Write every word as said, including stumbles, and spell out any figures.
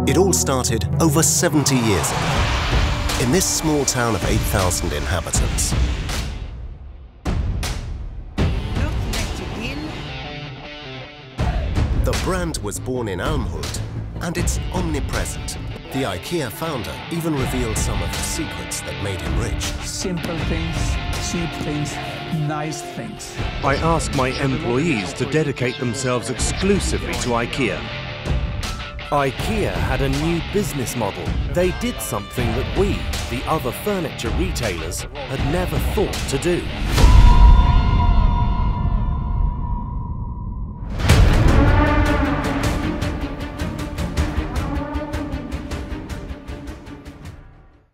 It all started over seventy years ago, in this small town of eight thousand inhabitants. The brand was born in Älmhult, and it's omnipresent. The IKEA founder even revealed some of the secrets that made him rich. Simple things, cheap things, nice things. I asked my employees to dedicate themselves exclusively to IKEA. IKEA had a new business model. They did something that we, the other furniture retailers, had never thought to do.